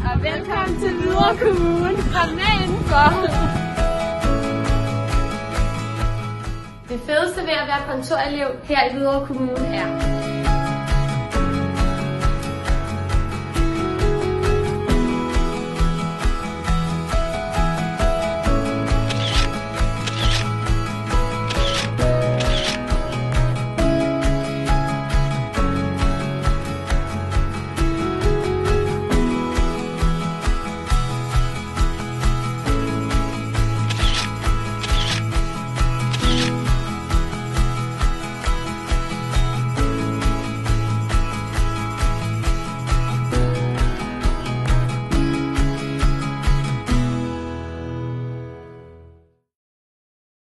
og velkommen til Hvidovre Kommune. Kom med indenfor. Det fedeste ved at være kontorelev her i Hvidovre Kommune er